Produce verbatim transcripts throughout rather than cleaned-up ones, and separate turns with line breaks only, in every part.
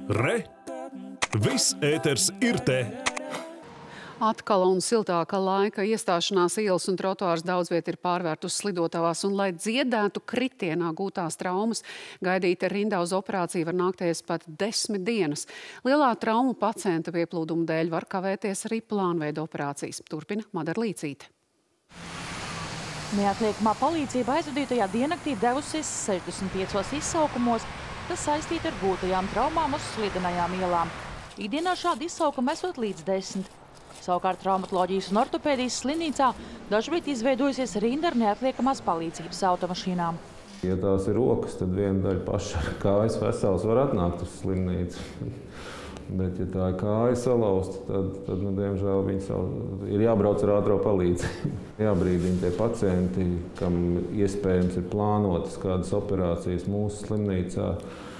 Re! Viss ēters ir te!
Atkal un siltāka laika iestāšanās ielas un trotuārs daudz viet ir pārvērtus slidotavās, un, lai dziedētu kritienā gūtās traumas, gaidīt rindā uz operāciju var nākties pat desmit dienas. Lielā traumu pacientu pieplūduma dēļ var kavēties arī plānveida operācijas. Turpina Madara Līcīte.
Neatliekamā palīdzība aizvadītajā diennaktī devusies sešdesmit piecos izsaukumos, kas saistīti ar gūtajām traumām uz slidenajām ielām. Ikdienā šādi izsaukumi esot līdz desmit. Savukārt traumatoloģijas un ortopēdijas slimnīcā dažviet izveidojusies rinda ar neatliekamās palīdzības automašīnām.
Ja tās ir rokas, tad viena daļa paša kājas vesels var atnākt uz slimnīcu. Bet, ja tā ir kāja salauzta, tad, tad nu, diemžēl viņi ir jābrauc ar ātro palīdzību. Jābrīdina tie pacienti, kam iespējams ir plānotas kādas operācijas mūsu slimnīcā,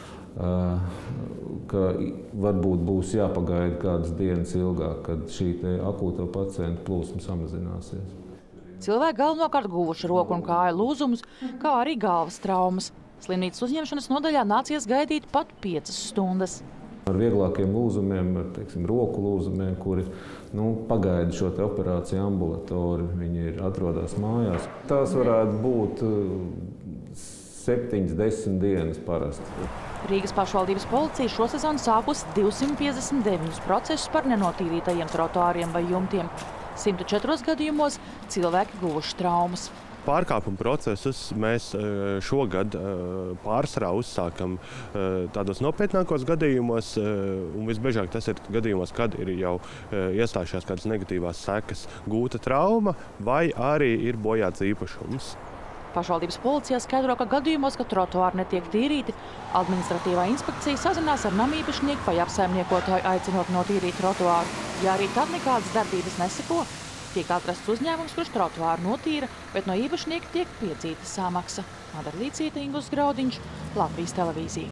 ka varbūt būs jāpagaida kādas dienas ilgāk, kad šī akūto pacientu plūsma samazināsies.
Cilvēki galvenokārt guvuši roku un kāju lūzumus, kā arī galvas traumas. Slimnīcas uzņemšanas nodaļā nācies gaidīt pat piecas stundas.
Ar vieglākiem lūzumiem, ar teiksim, roku lūzumiem, kuri nu, pagaida šo te operāciju ambulatori, viņi ir atrodas mājās. Tās varētu būt septiņas, desmit dienas parasti.
Rīgas pašvaldības policija šosezon sākusi divsimt piecdesmit deviņus procesus par nenotīrītajiem trotuāriem vai jumtiem. simts četros gadījumos cilvēki guvuši traumas.
Pārkāpuma procesus mēs šogad pārsvarā uzsākam tādos nopietnākos gadījumos, un visbiežāk tas ir gadījumos, kad ir jau iestājušās kādas negatīvās sekas, gūta trauma vai arī ir bojāts īpašums.
Pašvaldības policija skaidro, ka gadījumos, ka trotuāri netiek tīrīti, administratīvā inspekcija sazinās ar namīpašnieku vai apsaimniekotāju aicinot notīrīt trotuāru. Ja arī tad nekādas darbības neseko, tiek atrasts uzņēmums, kurš trotuāru notīra, bet no īpašnieka tiek piedzīta samaksa. Madara Līcīte, Ingus Graudiņš, Latvijas televīzija.